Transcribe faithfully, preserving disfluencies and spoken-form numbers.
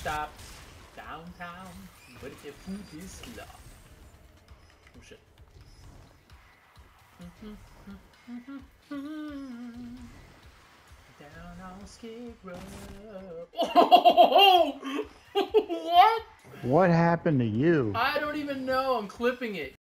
stop downtown, but if food is love. Oh shit. Down on Skid Row. Oh! What? What happened to you? I don't even know. I'm clipping it.